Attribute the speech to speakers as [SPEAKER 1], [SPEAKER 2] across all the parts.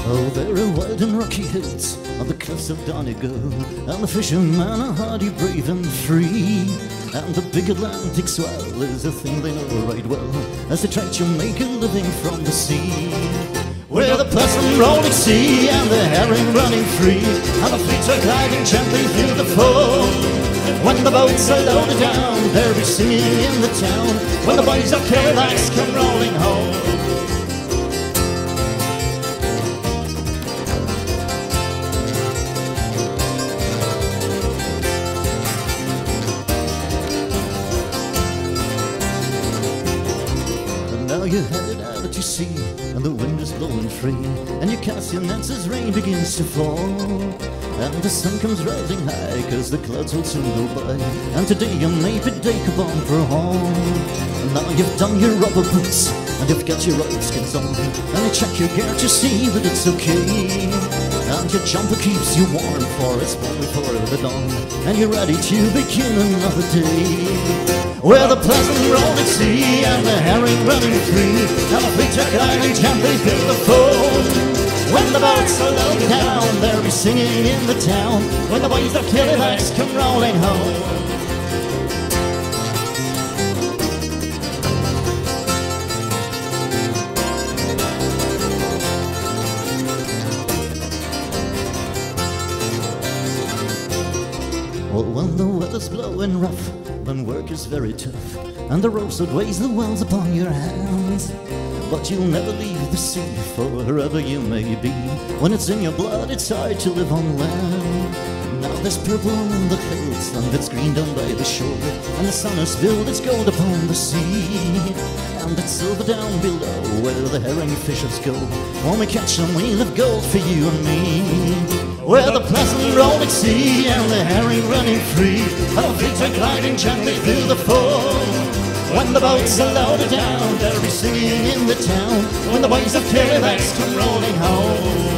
[SPEAKER 1] Oh, very wild and rocky hills on the cliffs of Donegal, and the fishermen are hardy, brave and free. And the big Atlantic swell is a thing they know right well, as they try to make a living from the sea. Where the pleasant rolling sea and the herring running free, and the fleets are gliding gently through the foam. When the boats are loaded down, they'll be singing in the town, when the boys of Carelax come rolling home. Now you're headed out to sea, and the wind is blowing free, and you cast your nets as rain begins to fall. And the sun comes rising high, cause the clouds will soon go by, and today you may be Dacobon for home. And now you've done your rubber boots, and you've got your oilskins on, and you check your gear to see that it's okay. And your jumper keeps you warm, for it's warm before the dawn, and you're ready to begin another day. Where the pleasant rolling sea and the herring running free, and the fleet are gliding gently through the foam. When the boats are loaded down, they'll be singing in the town, when the boys of Carelax come rolling home. Well, when the weather's blowing rough, when work is very tough, and the roadside weighs the wells upon your hands, but you'll never leave the sea, for wherever you may be, when it's in your blood, it's hard to live on land. Now there's purple on the hills, and it's green down by the shore, and the sun has spilled its gold upon the sea, and it's silver down below, where the herring fishers go. When we catch them, we'll have gold for you and me. Where the pleasant rolling sea and the herring running free, and the fleets are gliding gently through the foam. When the boats are loaded down, they'll be singing in the town, when the boys of Carelax come rolling home.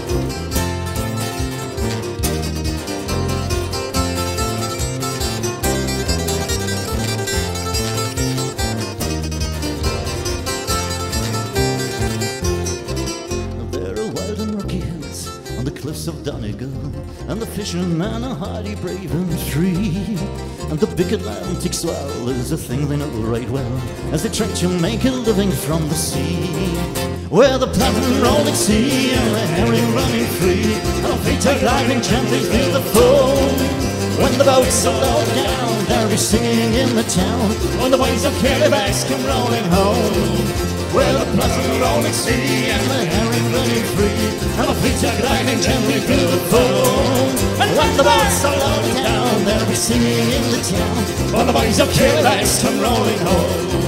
[SPEAKER 1] The cliffs of Donegal, and the fishermen are hardy, brave and free. And the big Atlantic swell is a thing they know right well, as they try to make a living from the sea. Where the pleasant rolling sea and the herring running free, and the fleet are gliding gently through the foam. When the boats are loaded down, they'll be singing in the town, when the boys of Carelax come rolling home. Where the pleasant rolling sea and the herring running free, and the fleets are gliding gently through the foam. And when the boats are loaded down, they'll be singing in the town, when the boys of Carelax come rolling home.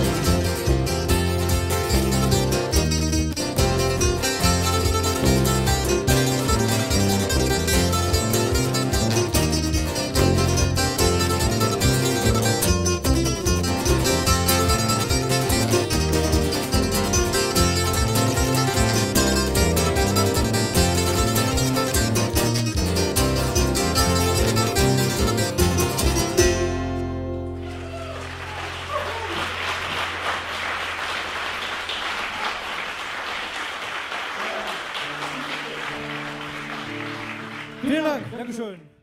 [SPEAKER 2] Vielen Dank, Dankeschön.